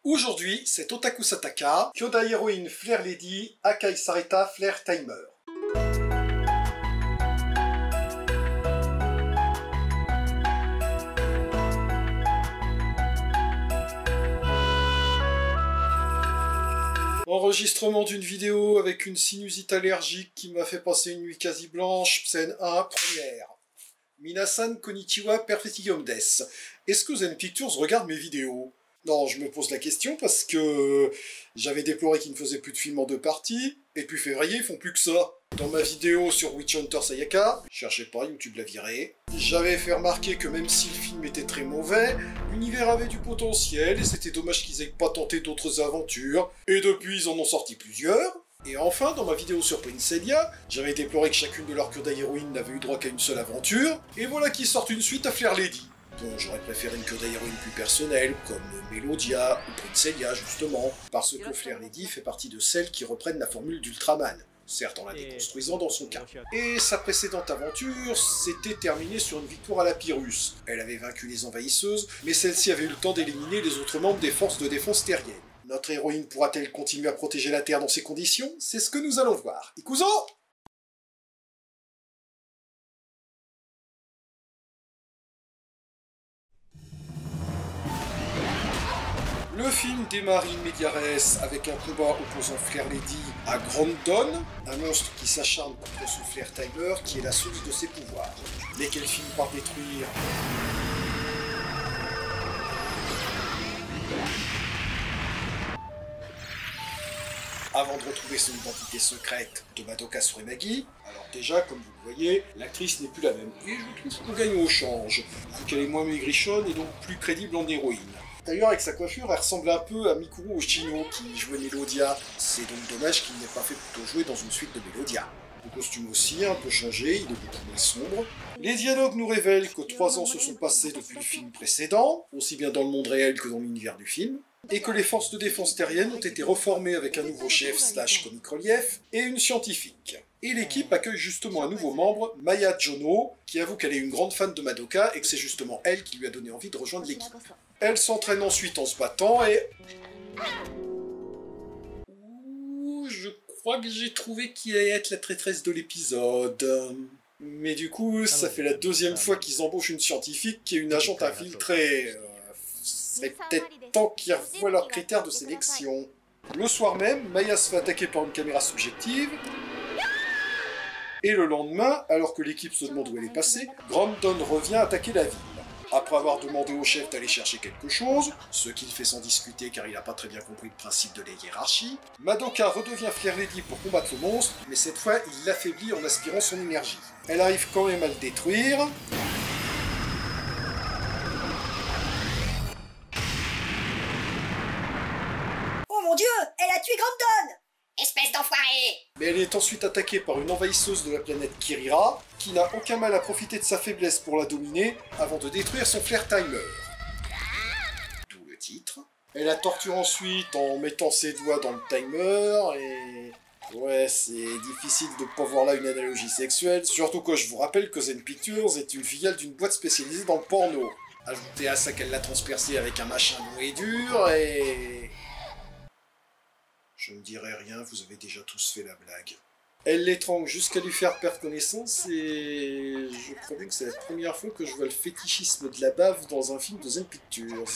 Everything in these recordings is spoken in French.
Aujourd'hui, c'est Otaku Sataka, Kyodai Héroïne Flare Lady, Akai Sarita Flare Timer. Enregistrement d'une vidéo avec une sinusite allergique qui m'a fait passer une nuit quasi blanche, scène 1, première. Minasan konnichiwa perfectium des. Est-ce que Zen Pictures regarde mes vidéos? Non, je me pose la question parce que j'avais déploré qu'ils ne faisaient plus de films en 2 parties, et depuis février, ils font plus que ça. Dans ma vidéo sur Witch Hunter Sayaka, cherchez pas, YouTube l'a viré, j'avais fait remarquer que même si le film était très mauvais, l'univers avait du potentiel, et c'était dommage qu'ils aient pas tenté d'autres aventures, et depuis ils en ont sorti plusieurs. Et enfin, dans ma vidéo sur Prince Seiya, j'avais déploré que chacune de leurs Kyodai héroïnes n'avait eu droit qu'à une seule aventure, et voilà qu'ils sortent une suite à Flare Lady. Bon, j'aurais préféré une Kyodai héroïne plus personnelle, comme Melodia ou Prince Seiya justement, parce que Flare Lady fait partie de celles qui reprennent la formule d'Ultraman, certes en la déconstruisant dans son cas. Et sa précédente aventure s'était terminée sur une victoire à la Pyrrhus. Elle avait vaincu les envahisseuses, mais celle-ci avait eu le temps d'éliminer les autres membres des forces de défense terriennes. Notre héroïne pourra-t-elle continuer à protéger la Terre dans ces conditions? C'est ce que nous allons voir. Ikuzo! Le film démarre in media res avec un combat opposant Flare Lady à Grandon, un monstre qui s'acharne contre son Flare Timer qui est la source de ses pouvoirs, mais qu'elle finit par détruire. Avant de retrouver son identité secrète de Madoka Tsurimagi. Alors déjà, comme vous le voyez, l'actrice n'est plus la même, et je trouve qu'on gagne au change, vu qu'elle est moins maigrichonne et donc plus crédible en héroïne. D'ailleurs, avec sa coiffure, elle ressemble un peu à Mikuru Oshino, qui jouait Melodia. C'est donc dommage qu'il n'ait pas fait plutôt jouer dans une suite de Melodia. Le costume aussi, un peu changé, il est beaucoup moins sombre. Les dialogues nous révèlent que 3 ans se sont passés depuis le film précédent, aussi bien dans le monde réel que dans l'univers du film, et que les forces de défense terriennes ont été reformées avec un nouveau chef / comic relief et une scientifique. Et l'équipe accueille justement un nouveau membre, Maya Jono, qui avoue qu'elle est une grande fan de Madoka et que c'est justement elle qui lui a donné envie de rejoindre l'équipe. Elle s'entraîne ensuite en se battant et... Ouh, je crois que j'ai trouvé qui allait être la traîtresse de l'épisode. Mais du coup, ça fait la 2e fois qu'ils embauchent une scientifique qui est une agente infiltrée. C'est peut-être temps qu'ils revoient leurs critères de sélection. Le soir même, Maya se fait attaquer par une caméra subjective. Et le lendemain, alors que l'équipe se demande où elle est passée, Grandon revient attaquer la ville. Après avoir demandé au chef d'aller chercher quelque chose, ce qu'il fait sans discuter car il n'a pas très bien compris le principe de la hiérarchie, Madoka redevient Flare Lady pour combattre le monstre, mais cette fois il l'affaiblit en aspirant son énergie. Elle arrive quand même à le détruire. Oh mon dieu, elle a tué Grandon! Espèce d'enfoiré! Mais elle est ensuite attaquée par une envahisseuse de la planète Kirira, qui n'a aucun mal à profiter de sa faiblesse pour la dominer, avant de détruire son Flare Timer. D'où le titre. Elle la torture ensuite en mettant ses doigts dans le timer, et... Ouais, c'est difficile de pas voir là une analogie sexuelle, surtout que je vous rappelle que Zen Pictures est une filiale d'une boîte spécialisée dans le porno. Ajoutez à ça qu'elle l'a transpercé avec un machin long et dur, et... Je ne dirai rien, vous avez déjà tous fait la blague. Elle l'étrangle jusqu'à lui faire perdre connaissance et... je crois bien que c'est la première fois que je vois le fétichisme de la bave dans un film de Zen Pictures.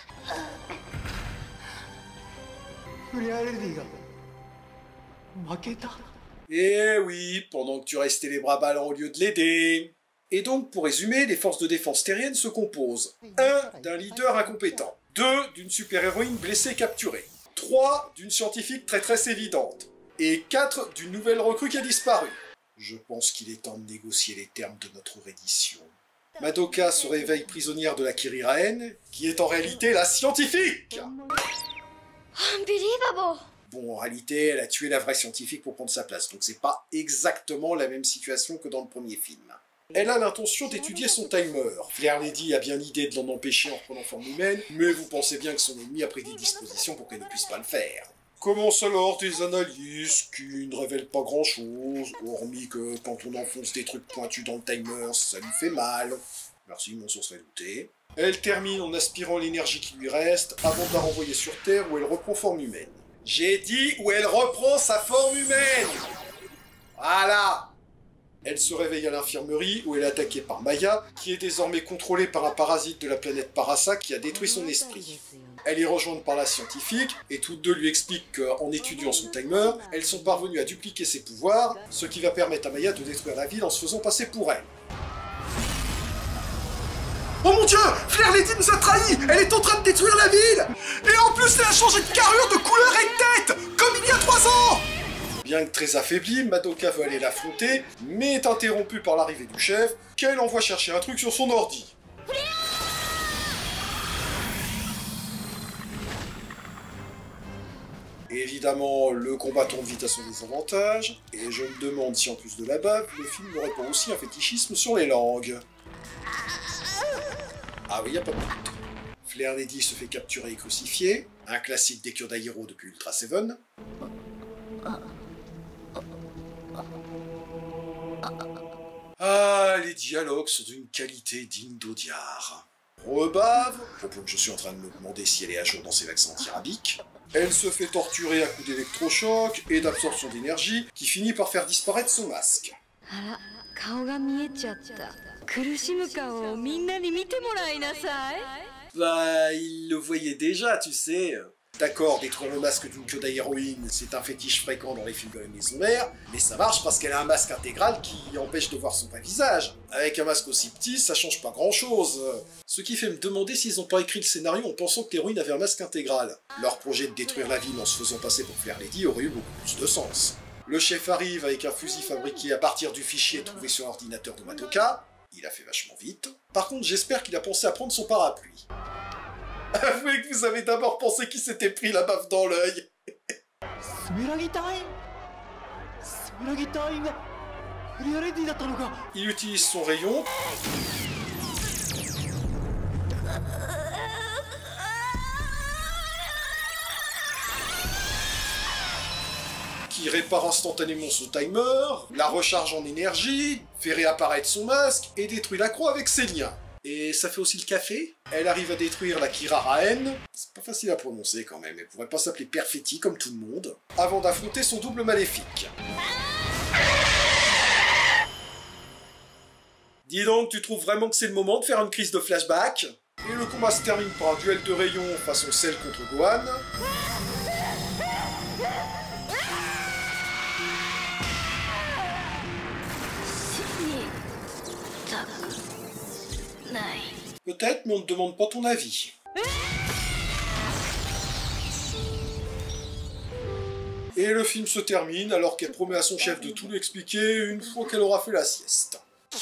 Eh oui, pendant que tu restais les bras ballants au lieu de l'aider. Et donc, pour résumer, les forces de défense terriennes se composent 1. D'un leader incompétent, 2. D'une super-héroïne blessée et capturée, 3. D'une scientifique traîtresse évidente, et 4. D'une nouvelle recrue qui a disparu. Je pense qu'il est temps de négocier les termes de notre reddition. Madoka se réveille prisonnière de la Kiriraen, qui est en réalité la scientifique. Unbelievable! Bon, en réalité, elle a tué la vraie scientifique pour prendre sa place, donc c'est pas exactement la même situation que dans le premier film. Elle a l'intention d'étudier son timer. Flare Lady a bien l'idée de l'en empêcher en reprenant forme humaine, mais vous pensez bien que son ennemi a pris des dispositions pour qu'elle ne puisse pas le faire. Commencent alors des analyses qui ne révèlent pas grand-chose, hormis que quand on enfonce des trucs pointus dans le timer, ça lui fait mal. Merci, mon source fait douter. Elle termine en aspirant l'énergie qui lui reste, avant de la renvoyer sur Terre où elle reprend forme humaine. J'ai dit où elle reprend sa forme humaine! Voilà! Elle se réveille à l'infirmerie où elle est attaquée par Maya, qui est désormais contrôlée par un parasite de la planète Parasa qui a détruit son esprit. Elle est rejointe par la scientifique, et toutes deux lui expliquent qu'en étudiant son timer, elles sont parvenues à dupliquer ses pouvoirs, ce qui va permettre à Maya de détruire la ville en se faisant passer pour elle. Oh mon dieu! Flair Lady nous a trahis! Elle est en train de détruire la ville! Et en plus, elle a changé de carrure, de couleur et de tête! Comme il y a 3 ans! Bien que très affaiblie, Madoka veut aller l'affronter, mais est interrompue par l'arrivée du chef, qu'elle envoie chercher un truc sur son ordi. Évidemment, le combat tourne vite à son désavantage, et je me demande si en plus de la bave, le film n'aurait pas aussi un fétichisme sur les langues. Ah oui, y a pas de doute. Flair Lady se fait capturer et crucifier, un classique des Kyodai Hero depuis Ultra Seven. Ah, les dialogues sont d'une qualité digne d'Audiard. Rebave, au point que je suis en train de me demander si elle est à jour dans ses vaccins antirabiques. Elle se fait torturer à coups d'électrochoc et d'absorption d'énergie, qui finit par faire disparaître son masque. Bah, il le voyait déjà, tu sais. D'accord, détruire le masque d'une Kyodai héroïne, c'est un fétiche fréquent dans les films de la maison mère, mais ça marche parce qu'elle a un masque intégral qui empêche de voir son vrai visage. Avec un masque aussi petit, ça change pas grand chose. Ce qui fait me demander s'ils ont pas écrit le scénario en pensant que l'héroïne avait un masque intégral. Leur projet de détruire la ville en se faisant passer pour Flair Lady aurait eu beaucoup plus de sens. Le chef arrive avec un fusil fabriqué à partir du fichier trouvé sur l'ordinateur de Madoka. Il a fait vachement vite. Par contre, j'espère qu'il a pensé à prendre son parapluie. Avouez que vous avez d'abord pensé qu'il s'était pris la baffe dans l'œil. Il utilise son rayon. Qui répare instantanément son timer, la recharge en énergie, fait réapparaître son masque et détruit la croix avec ses liens. Et ça fait aussi le café. Elle arrive à détruire la Kiraraen. C'est pas facile à prononcer quand même, elle pourrait pas s'appeler Perfetti comme tout le monde. Avant d'affronter son double maléfique. Dis donc, tu trouves vraiment que c'est le moment de faire une crise de flashback? Et le combat se termine par un duel de rayons façon Cell contre Gohan. Peut-être, mais on ne demande pas ton avis. Et le film se termine alors qu'elle promet à son chef de tout lui expliquer une fois qu'elle aura fait la sieste.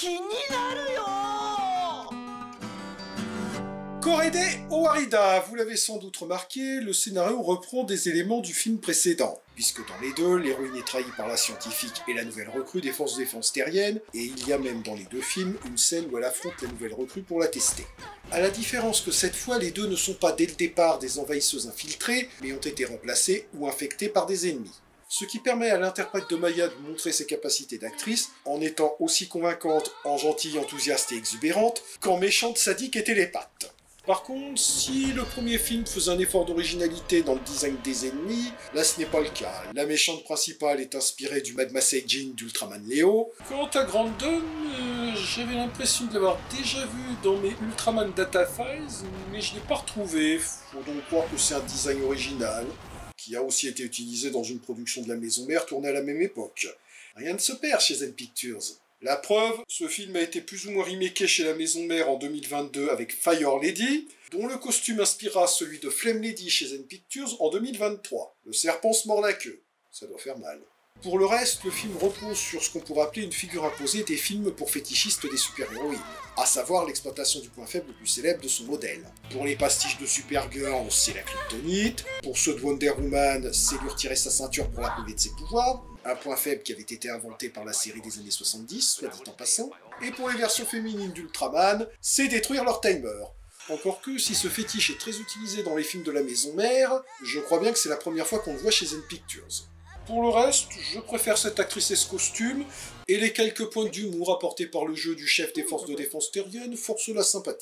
Korede Owarida, vous l'avez sans doute remarqué, le scénario reprend des éléments du film précédent, puisque dans les deux, l'héroïne est trahie par la scientifique et la nouvelle recrue des forces de défense terriennes, et il y a même dans les deux films une scène où elle affronte la nouvelle recrue pour la tester. À la différence que cette fois, les deux ne sont pas dès le départ des envahisseuses infiltrées, mais ont été remplacées ou infectées par des ennemis. Ce qui permet à l'interprète de Maya de montrer ses capacités d'actrice, en étant aussi convaincante, en gentille, enthousiaste et exubérante, qu'en méchante, sadique et télépathe. Par contre, si le premier film faisait un effort d'originalité dans le design des ennemis, là ce n'est pas le cas. La méchante principale est inspirée du Mad Jin d'Ultraman Léo. Quant à Grandon, j'avais l'impression de l'avoir déjà vu dans mes Ultraman Data Files, mais je ne l'ai pas retrouvé. Faut donc croire que c'est un design original, qui a aussi été utilisé dans une production de la maison mère tournée à la même époque. Rien ne se perd chez Zen Pictures. La preuve, ce film a été plus ou moins remaké chez la maison mère en 2022 avec Fire Lady, dont le costume inspira celui de Flame Lady chez Zen Pictures en 2023. Le serpent se mord la queue. Ça doit faire mal. Pour le reste, le film repose sur ce qu'on pourrait appeler une figure imposée des films pour fétichistes des super-héroïnes, à savoir l'exploitation du point faible le plus célèbre de son modèle. Pour les pastiches de Supergirl, c'est la kryptonite. Pour ceux de Wonder Woman, c'est lui retirer sa ceinture pour la priver de ses pouvoirs. Un point faible qui avait été inventé par la série des années 70, soit dit en passant. Et pour les versions féminines d'Ultraman, c'est détruire leur timer. Encore que, si ce fétiche est très utilisé dans les films de la maison mère, je crois bien que c'est la première fois qu'on le voit chez Zen Pictures. Pour le reste, je préfère cette actrice et ce costume, et les quelques points d'humour apportés par le jeu du chef des forces de défense terriennes forcent la sympathie.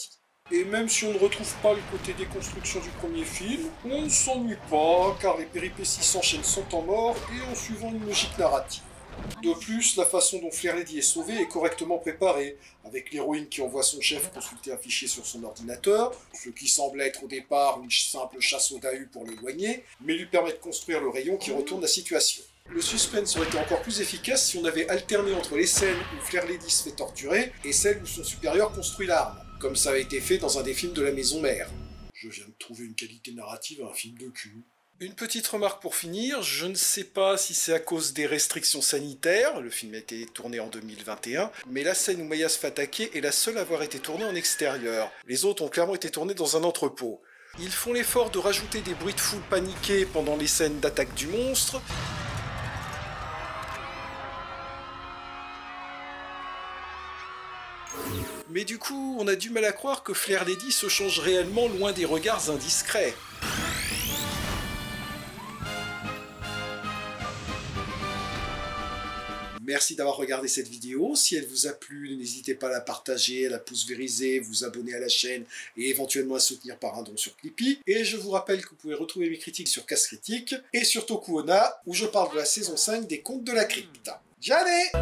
Et même si on ne retrouve pas le côté déconstruction du premier film, on ne s'ennuie pas, car les péripéties s'enchaînent sans temps mort et en suivant une logique narrative. De plus, la façon dont Flair Lady est sauvée est correctement préparée, avec l'héroïne qui envoie son chef consulter un fichier sur son ordinateur, ce qui semble être au départ une simple chasse au Dahu pour l'éloigner, mais lui permet de construire le rayon qui retourne la situation. Le suspense aurait été encore plus efficace si on avait alterné entre les scènes où Flair Lady se fait torturer et celles où son supérieur construit l'arme, comme ça a été fait dans un des films de la maison mère. Je viens de trouver une qualité narrative à un film de cul. Une petite remarque pour finir, je ne sais pas si c'est à cause des restrictions sanitaires, le film a été tourné en 2021, mais la scène où Maya se fait attaquer est la seule à avoir été tournée en extérieur. Les autres ont clairement été tournés dans un entrepôt. Ils font l'effort de rajouter des bruits de foule paniqués pendant les scènes d'attaque du monstre, mais du coup, on a du mal à croire que Flair Lady se change réellement loin des regards indiscrets. Merci d'avoir regardé cette vidéo. Si elle vous a plu, n'hésitez pas à la partager, à la pouce vériser, vous abonner à la chaîne et éventuellement à soutenir par un don sur Clippy. Et je vous rappelle que vous pouvez retrouver mes critiques sur Casse Critique et sur Tokuona où je parle de la saison 5 des Contes de la Crypte. J'allais!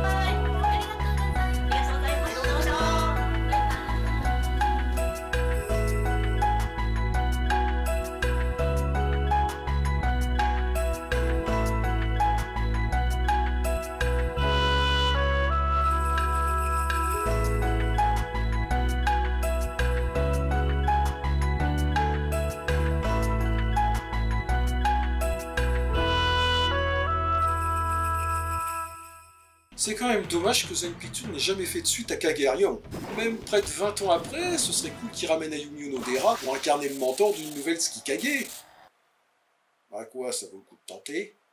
C'est quand même dommage que Zen Pictures n'ait jamais fait de suite à Kagerion. Même près de 20 ans après, ce serait cool qu'il ramène Ayumi Onodera pour incarner le mentor d'une nouvelle Tsukikage. Bah quoi, ça vaut le coup de tenter.